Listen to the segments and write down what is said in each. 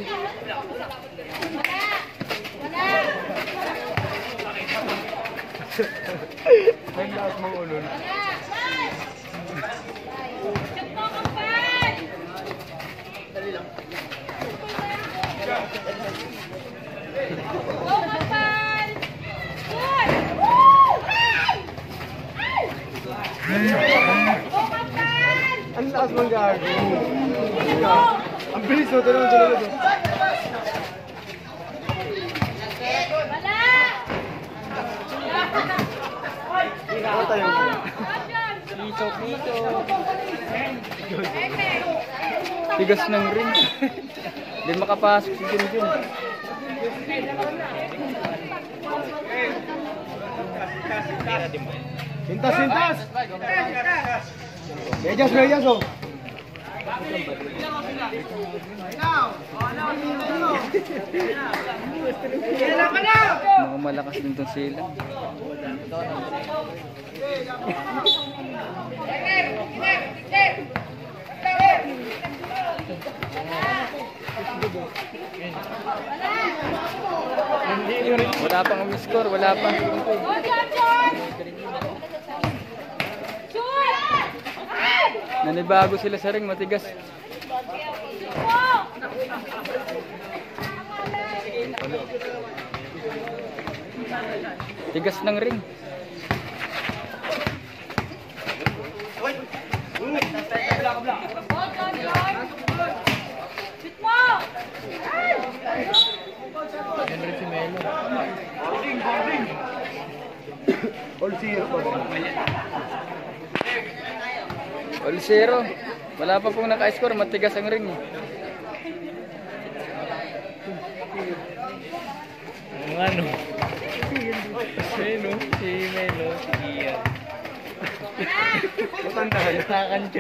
May lakas mong ulol. Dali lang. Ang lakas mong gago. Ang bilis mo, tulungan. Ano tayo? Pito. Tigas ng ring. Hindi makapasok si Junjun. Sintas! Reyes oh! Mga malakas din itong sila. Wala pang umiscore, wala pa. Nanibago sila sa ring, matigas. Tigas ng ring. All zero. Wala pa pong naka-score, matigas ang ring. Ano? Melo, si Melo, si Ian. Matanda ka yun. Takan siya.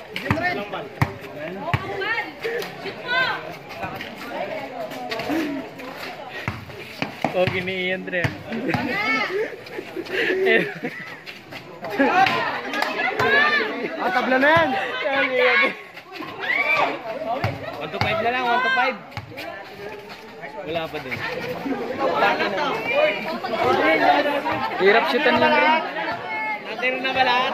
Pogi ni Ian, Dre. Tabla na yan! 1 to 5 na lang, 1 to 5. Wala pa din. Hirap shootan lang rin. Natiro na ba lahat?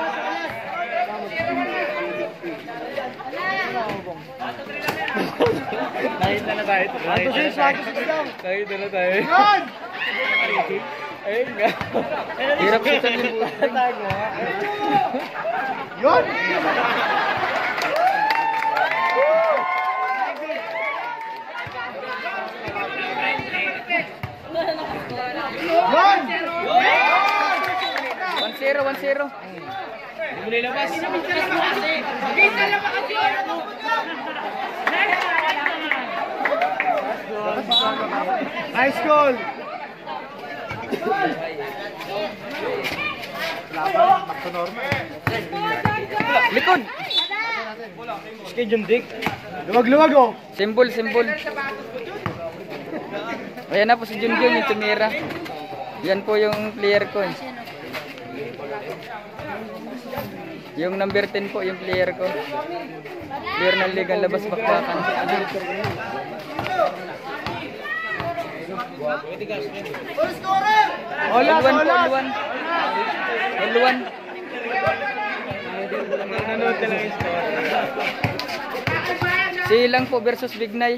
Nakita na tayo. Nakita na tayo. Yun! Ayun nga. Hirap shootan yung Tago ha. Yun! Yun! 1-0. Hindi mo nilabas. High school! Likod! Kay John Dick. Luwag oh! Symbol. Ayan na po si Junjun, yung tumira. Yan po yung player ko. Yung number 10 po yung player ko. Player ng Ligang Labas Bakbakan. Olas! L1. Nanonood na lang yung score. Silang po versus Bignay.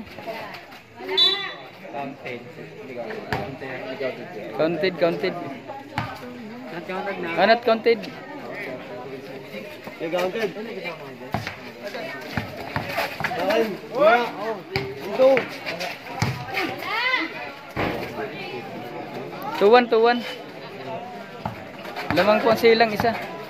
Counted. Not counted. Counted. Ito. 2-1. Lamang po ang silang isa.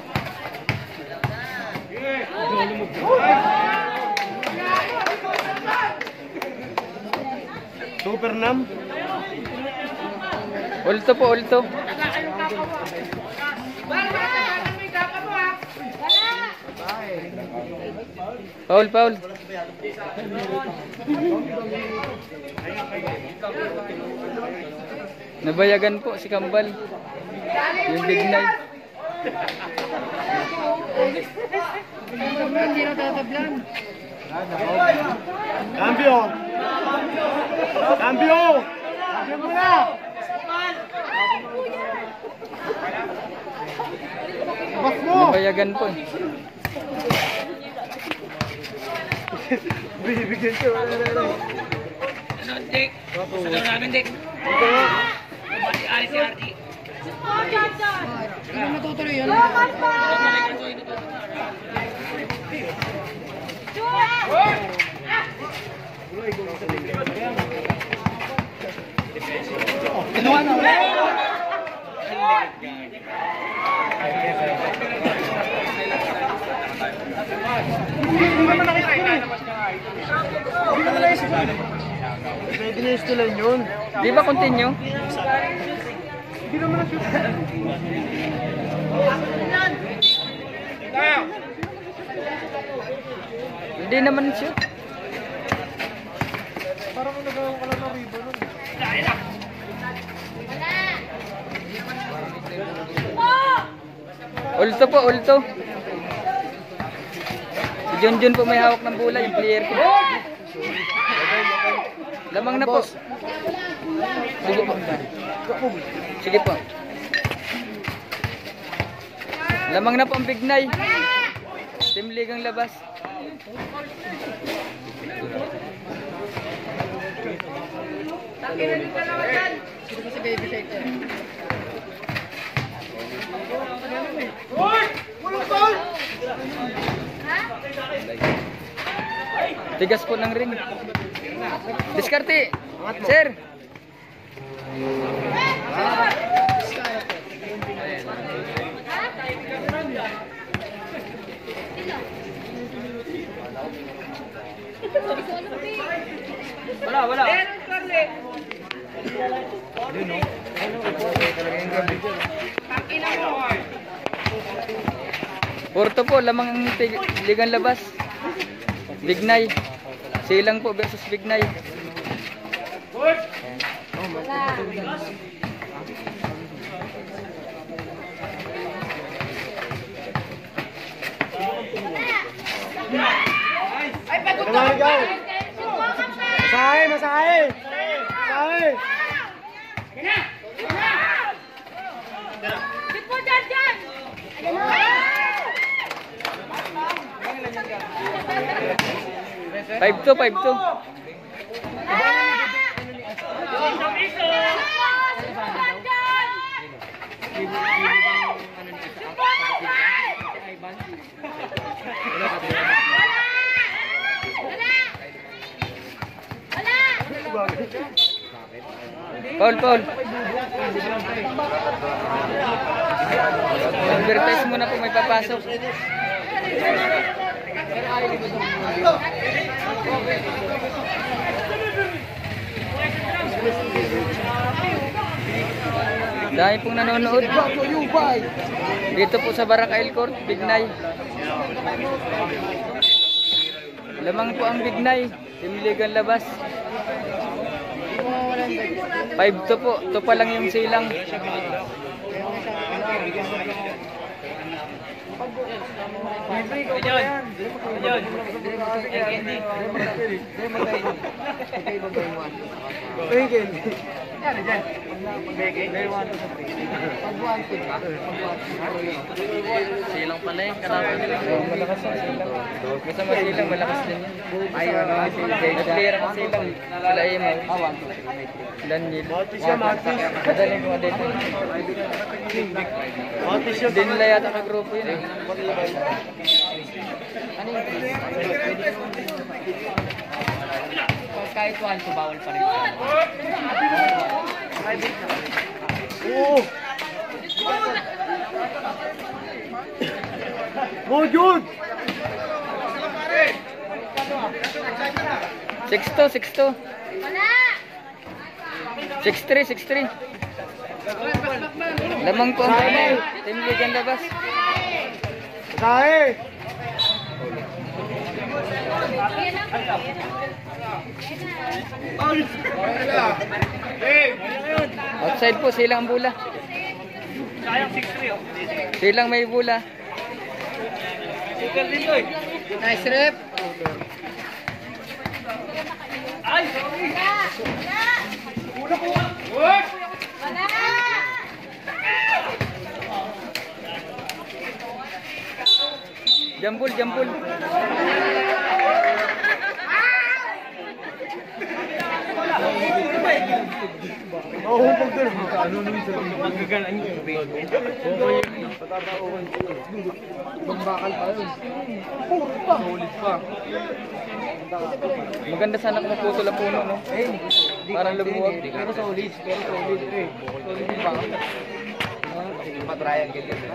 Super nam. Ulto. Foul. Nabayagan po si Kambal. Yung Bignay. Cambio. Cambio! Cambio muna! Bas mo! Nabayagan po eh. Bibigyan ko. Ano, Dick? Gusto daw namin, Dick. Alis si Archie. Hindi matutuloy yun. Pwede na yung stilan yun. Di ba continue? Hindi naman na-shoot. Hindi naman shoot. Parang nagawang ka lang ng ribbon nun. Ulto po, ulto. Si Junjun po may hawak ng bola, yung player ko. Lamang na po. Sige po. Sige po. Lamang na po ang Bignay. Team League ang labas. Sino si baby sa ito? Tigas po ng ring. Diskarte. Sir. Wala. Porto po, lamang ang ligang labas. Bignay. Silang po versus Bignay. Naman ikaw! Masahe! Masahe! Masahe! Tipo dyan! 5-2, 5-2. Paul. Advertise muna po, may papasok. Dahil pong nanonood dito po sa Barakail Court, Bignay. Lamang po ang Bignay, Team League ang labas. 5-2 po, ito pa lang yung silang. Silang pala yung kalaban nila. Malakas ang silang. Basta masilang, malakas din yan. Nag-clear ang silang. Sila Emaw. Daniel. Madaling mga dito. Hindi nila yata kagrupo yun eh. Kahit 1-2, bawal pa rin. Oo! Go, Jude! 6-2. 6-3. Lamang po ang Bignay. Team League ang labas. Masahe! Outside po, silang ang bula. Silang may bula. Nice rep. Jambul, jambul. Mahuhupag din. Ano nung isa? Magagalang yung magbakal pa yun. Puro pa. Solid pa. Maganda sana kung maputol ang puno, no? Parang lumuwag. Pero solid. Pero solid eh. Solid yung bakal. Patrayan ganyan.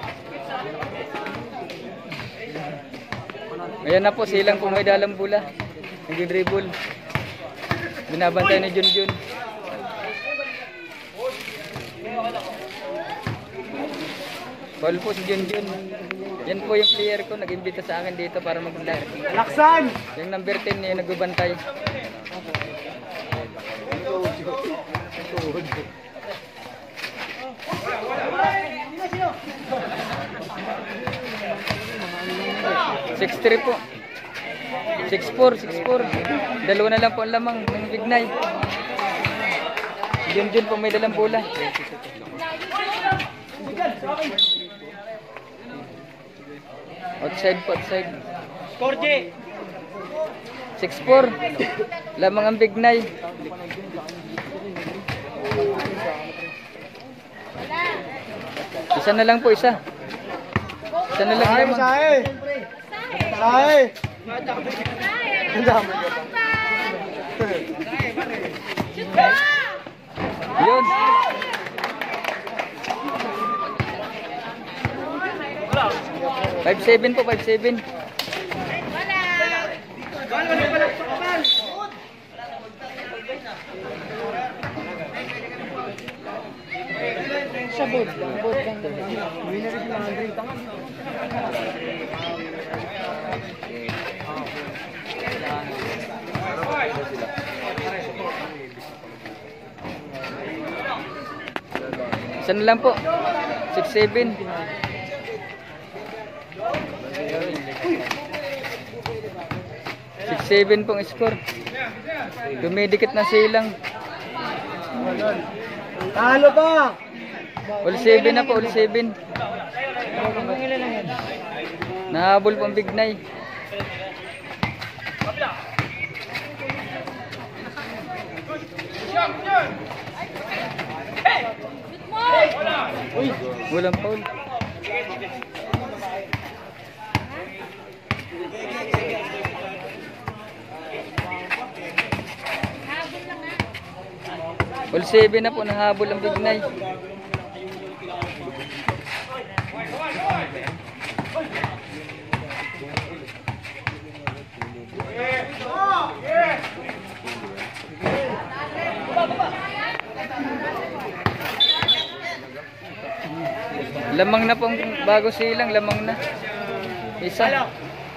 Ayan na po, silang kung may dalang bula. Nag-dribble. Binabantay ni Junjun. Foul po si Junjun. Yan po yung player ko, nag-imbita sa akin dito para mag-laro. Laksan! Yung number 10 niya, nagbabantay. (6-3) po. 6-4. Dalawa na lang po ang lamang ng Bignay. Junjun po may dalang bola. Outside po, outside. Korje! 6-4. Lamang ang Bignay. Isa na lang po, isa. Isa na lang lamang. Sahe! Sahe! Ang dami ka pa. Yun. (5-7) po, 5-7. Sa board lang. Isa na lang po. 6-7. (6-7) pong score. Dumidikit na silang. Talo pa! All 7 na po, all 7. Nahabol pang Bignay. Uy, walang foul. All 7 na po, nahabol ang Bignay. Lamang na pong bago silang, lamang na. Isa.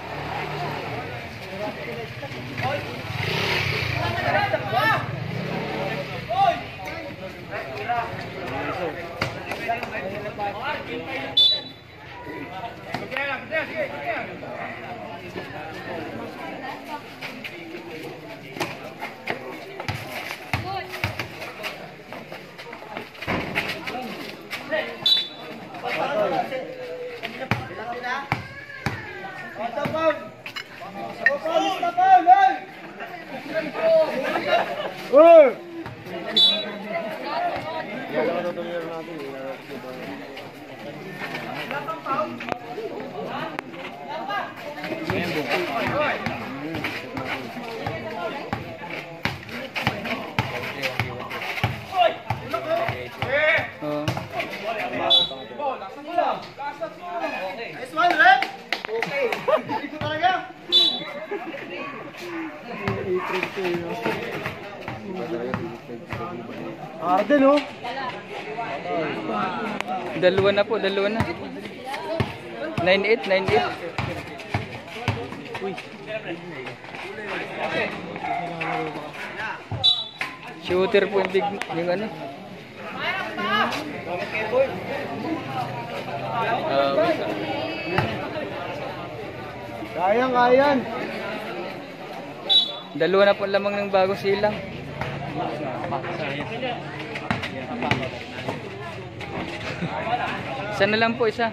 Arden oh. Dalawa na po, dalawa na. 9-8, 9-8. Uy. Shooter po yung big, yung ano. Kayang, kayan. Dalawa na po ang lamang ng bagong silang. Isa na lang po, isa.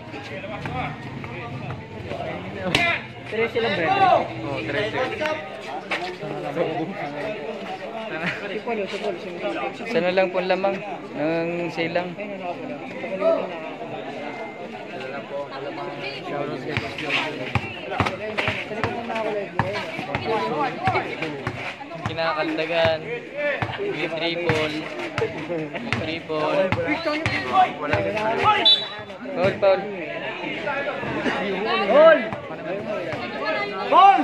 13 lang, Brad. Oh, 13. Isa na lang po ang lamang ng silang. Kinakaldagan. May triple. Paul, Paul. Ball!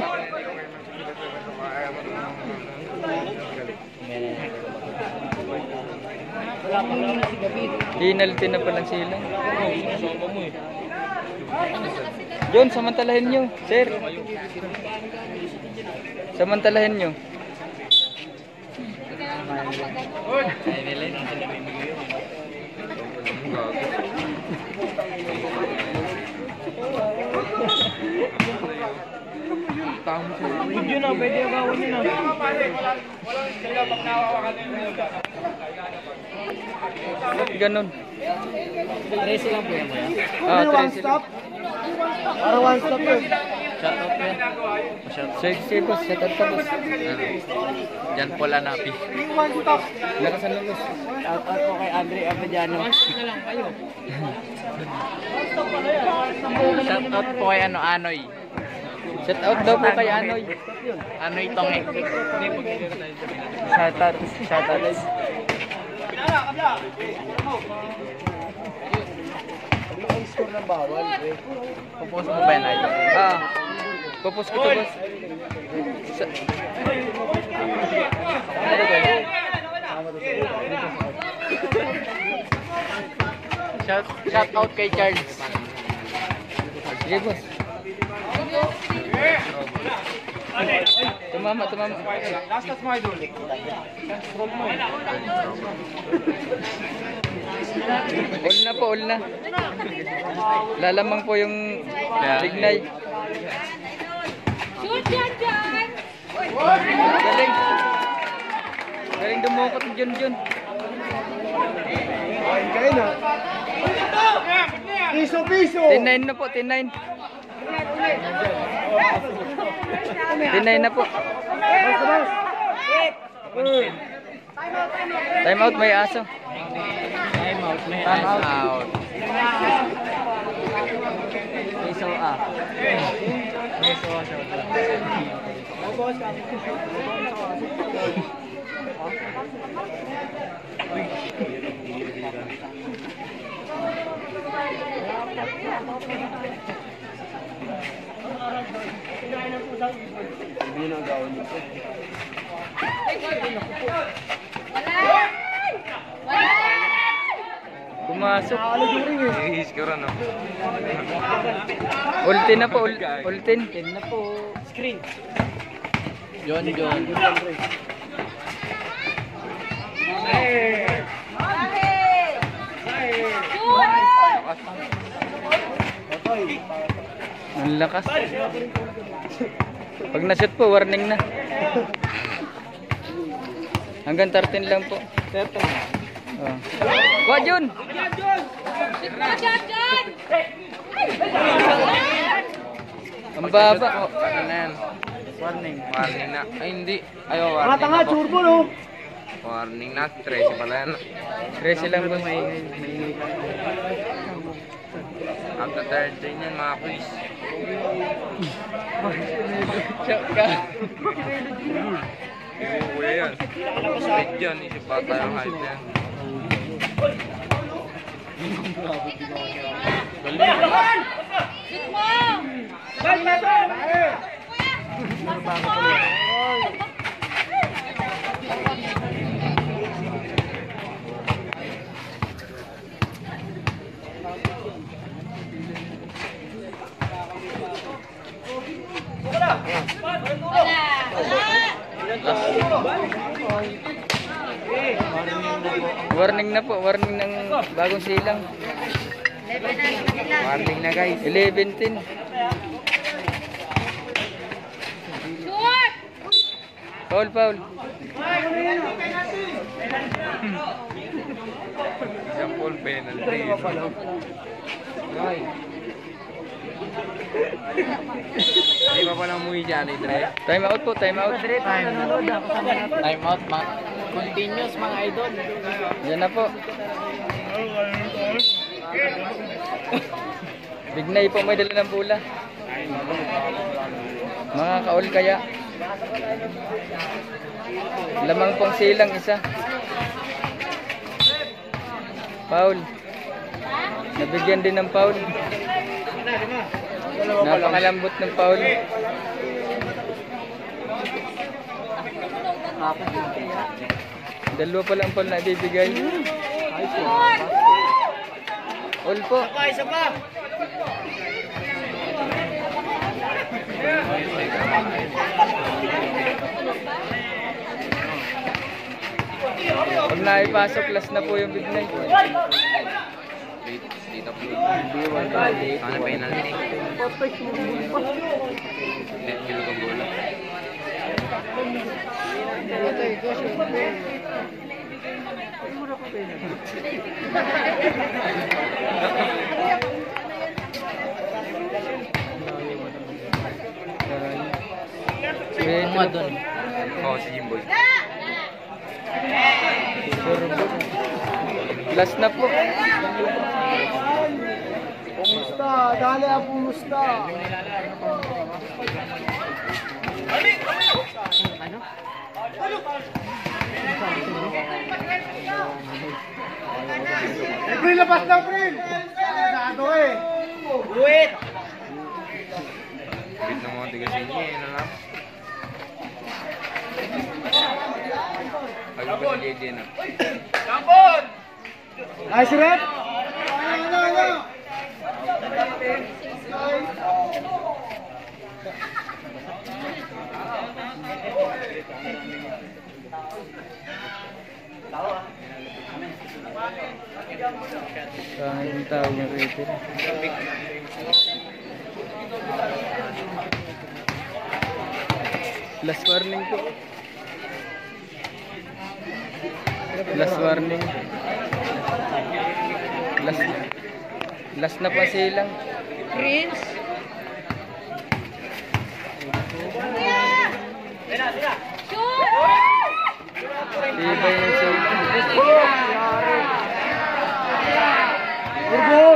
Hinaltin na palang sila. John, samantalahin nyo, sir. Samantalahin nyo. Yun na, pwede agawan yun na. Ganon. 13 lang po yan, Kuya. Ah, 13 sila. Para one stop yun. Shout out yan. Sige, boss. Shout out ka, boss. Diyan pala napi. Lakas ang lulus. Shout out po kay Andre Abadiano. Shout out po kay Anoy. Shout out daw po kay Anoy. Anoy Tonge. Shout out. Shout out. Ang score ng bawal, eh. Pupus mo ba yan, Idol? Ah. Pupus ko to, boss. Shout out kay Charles. Sige, boss. Tumama. Last touch mo, idol. All na. Lalamang po yung signay. Shoot yan dyan! Galing dumukot ni Jun. Ay, kayo na. Piso! 10-9 na po, 10-9. 10-9 na po. Time out, may aso. Time out. Piso ah. Hindi na gawin nito. Pumasok. Iiskura, no? Ultin na po, ultin. 10 na po. Screen. John. Ang lakas. Pag na-shoot po, warning na. Hanggang 13 lang po. 13. Oh. Kuha, Jun! Dyan! Ang baba. Oh. Ano na yan? Warning. Warning na. Ay, hindi. Ayaw, warning Mga tanga, na po. turbo no? Warning na. 13 pala yan. 13 lang po. After 13 yan, mga quiz. Kuya yan. Straight yan. Isip pa tayong hype yan. Shoot mo! Warning na po, warning ng bagong silang. Warning na, guys. 11-10. Shoot! Foul, foul. Isang ball penalty. Hindi pa palang umuwi dyan, Dre. Time out po, time out. Time out, continuous mga idol. Yan na po. Bignay po may dala ng bola. Mga kaol kaya. Lamang pong silang isa. Foul. Nabigyan din ng foul. Napakalambot ng foul. Dalawa pa lang foul na ibibigay. All po. Isa pa! Pag naipasok, last na po yung bignay. Dito po. Sana penalty. Net kill ko bola. Oo, si Jimboy. Last na po. Pumusta! Dali ang pumusta! April, labas na April! Nado eh! Wait! Bit ng mga tigasin niya, ano lang. Ano ba si JJ na? Nice rep! Saan yung tawag ng referee? Last warning po. Last warning. Last na pa silang. Prince. Ibay ng silang. Urbol!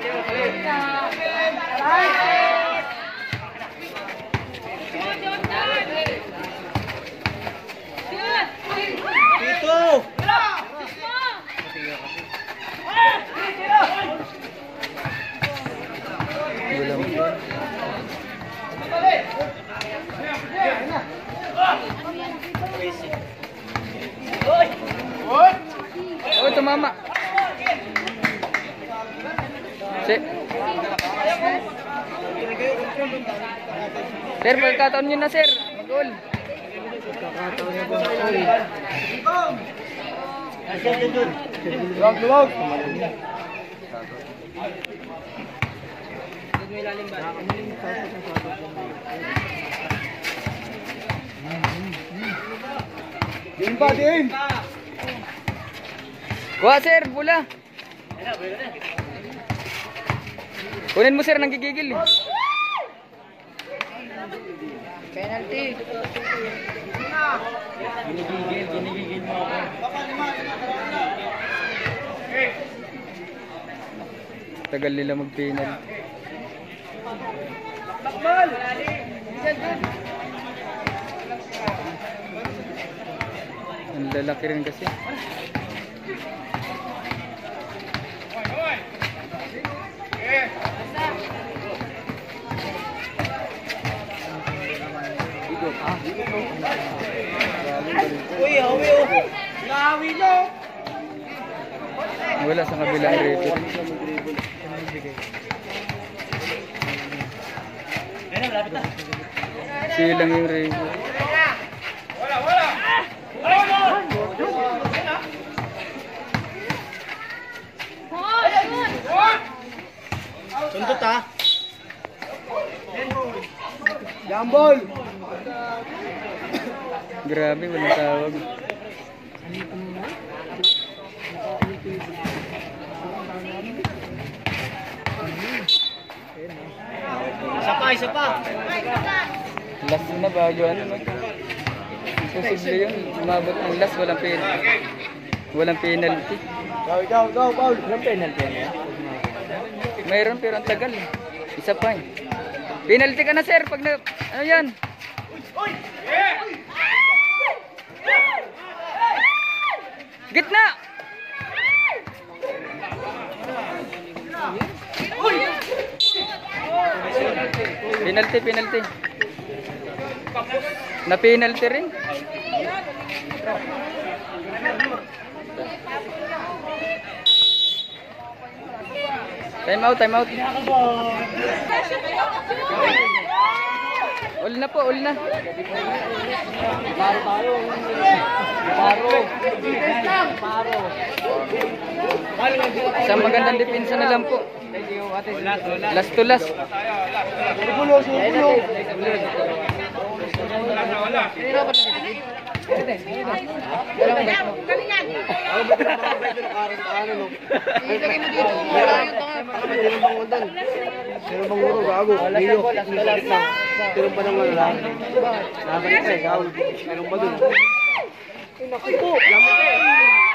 Dito! Oh, tumama. Sir, pagkataon nyo na, sir. Mag-goal. Luwag! Din pa, din! Kuha, sir. Bola. Kunin mo, sir. Nanggigigil. Penalty. Ginigigil mo ako. Tagal nila mag-penal. Bakbal! Ang lalaki rin kasi. Uy, hawi oh! Hawi no! Wala sa kabilang referee. Silang yung referee. Sundot ha! Jambol! Grabe, walang tawag. Isa pa. Last na bago ano, no? Posible yun. Umabot ng last, walang penalty. Go, Paul. Walang penalty niya? Mayroon pero ang tagal eh. Isa pa eh. Penalty ka na sir pag na... Ano yan? Gitna! Penalty. Na penalty rin. Time out. Uli na po, uli na. Isang magandang depensa na lang po. Last to last. Sino bang guro gago? Leo. Sino pa naman lang? Nakakita eh, gago. Meron pa dun. Naku po. Lamit eh.